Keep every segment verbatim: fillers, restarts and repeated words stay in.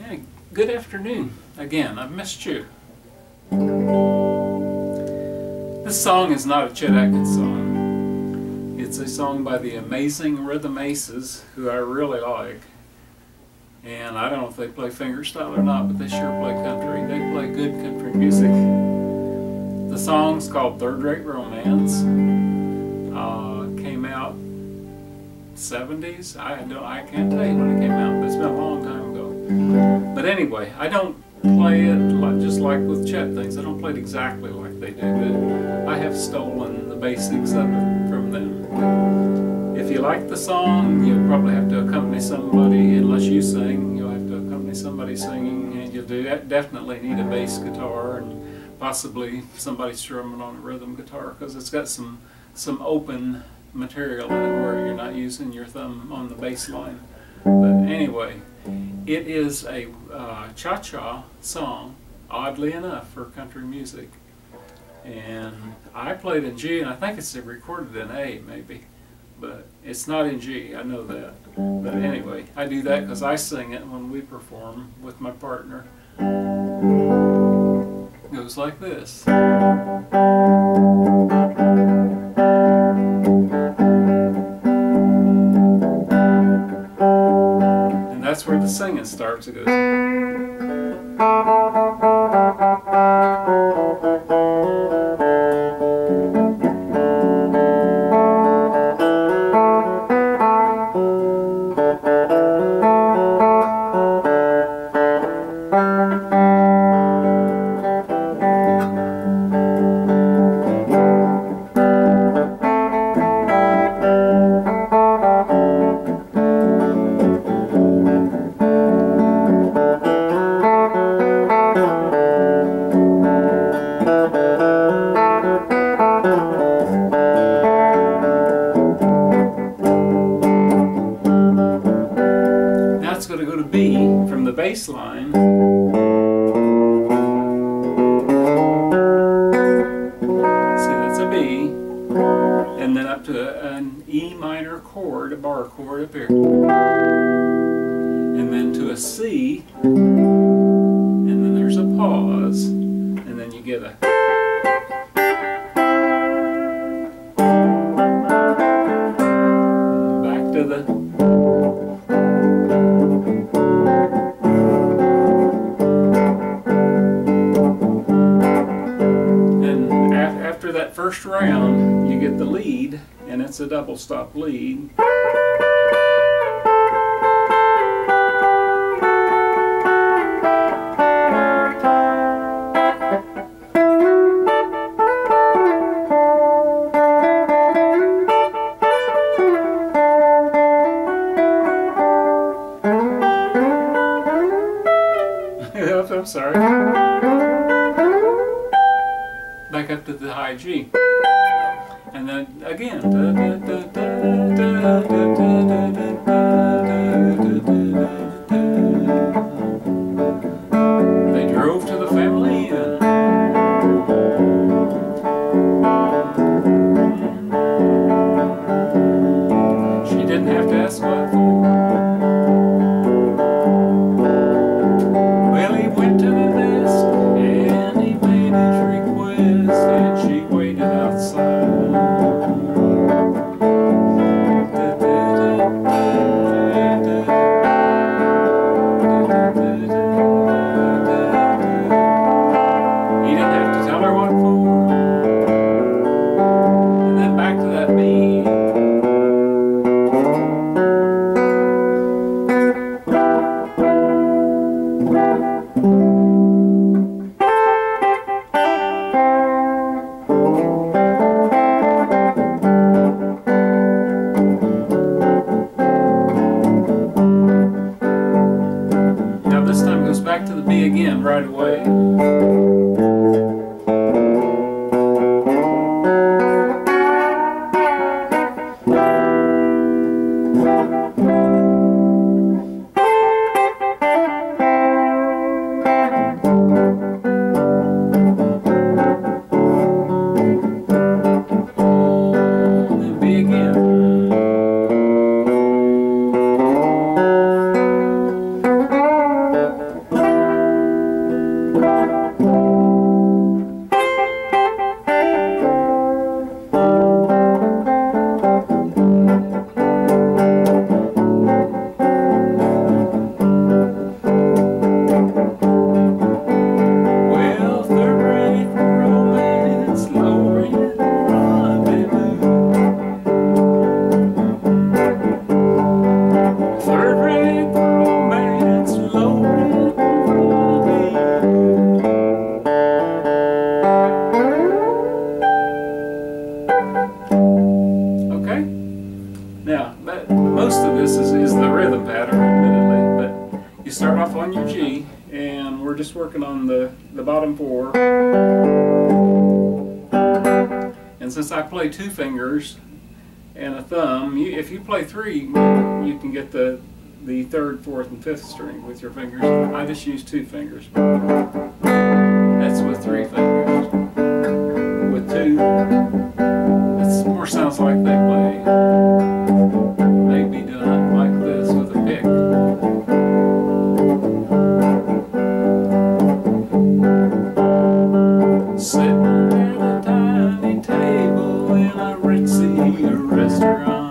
Hey, good afternoon again. I've missed you. This song is not a Chet Atkins song. It's a song by the Amazing Rhythm Aces, who I really like. And I don't know if they play fingerstyle or not, but they sure play country. They play good country music. The song's called Third Rate Romance. Uh, came out seventies. I don't. I can't tell you when it came out, but it's been a long time ago. But anyway, I don't play it like, just like with Chet things. I don't play it exactly like they do, but I have stolen the basics of it from them. If you like the song, you'll probably have to accompany somebody. Unless you sing, you'll have to accompany somebody singing, and you'll do definitely need a bass guitar and possibly somebody strumming on a rhythm guitar, because it's got some some open material in it where you're not using your thumb on the bass line. But anyway, it is a uh, cha-cha song, oddly enough, for country music. And I played in G, and I think it's recorded in A, maybe. But it's not in G, I know that. But anyway, I do that because I sing it when we perform with my partner. It goes like this. That's where the singing starts. It goes. Going to go to B from the bass line. See, that's a B, and then up to an E minor chord, a bar chord up here, and then to a C, and then there's a pause, and then you get a back to the first round, you get the lead, and it's a double stop lead. I'm sorry. Back up to the high G, and then again. They drove to the family inn. She didn't have to ask what for. Well, he went to the desk and he made his request, and she waited outside. most of this is, is the rhythm pattern, admittedly, but you start off on your G, and we're just working on the, the bottom four. And since I play two fingers and a thumb, you, if you play three, you can get the, the third, fourth, and fifth string with your fingers. I just use two fingers. That's with three fingers. With two, it more sounds like they play. Maybe doing it like this with a pick. Sitting at a tiny table in a ritzy restaurant.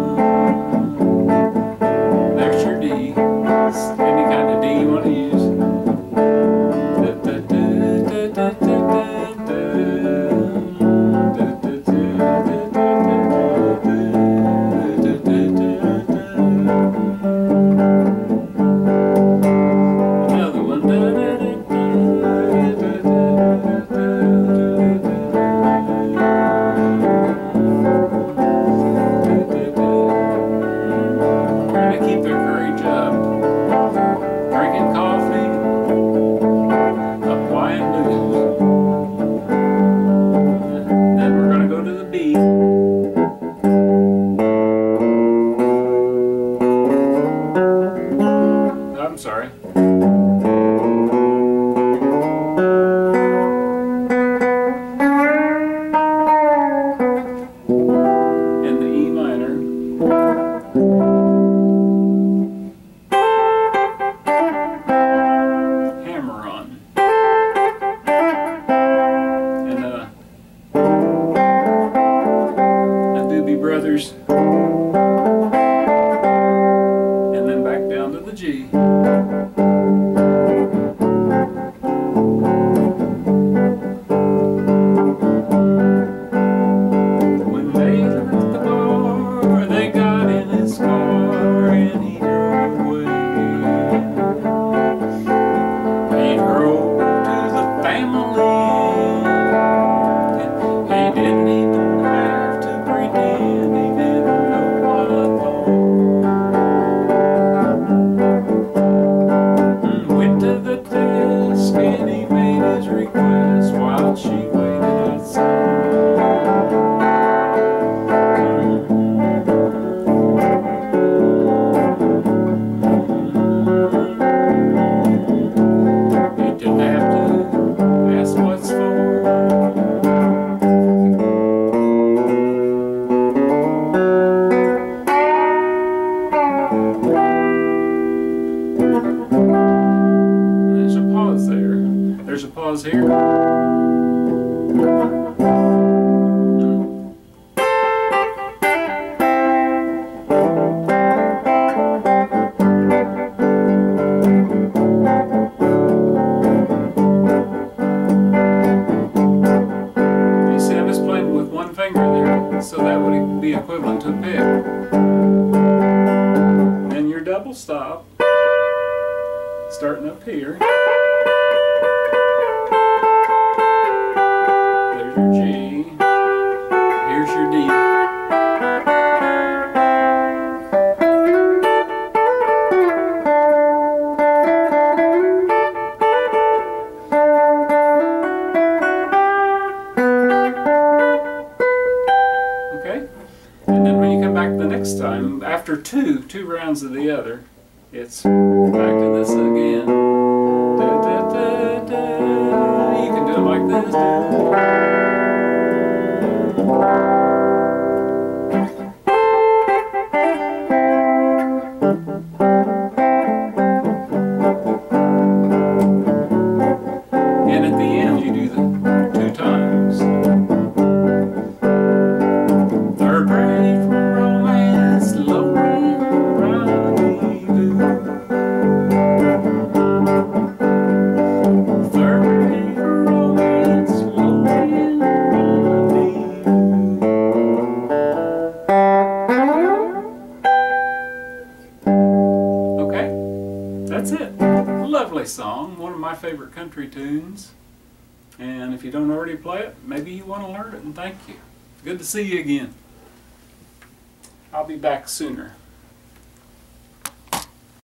There's your D. Any kind of D you want to use. I'm sorry. And the E minor. Hammer on. And uh, the Doobie Brothers. And then back down to the G. There's a pause there. There's a pause here. You see, I'm just playing with one finger there, so that would be equivalent to a pick. Then your double stop. Starting up here. There's your G. Here's your D. Okay? And then when you come back the next time, after two, two rounds of the other, it's back to this again. Da, da, da, da. You can do it like this. And at the end, you do the two times. Third grade from romance, low That's it. Lovely song, one of my favorite country tunes. And if you don't already play it, maybe you want to learn it, and thank you. Good to see you again. I'll be back sooner.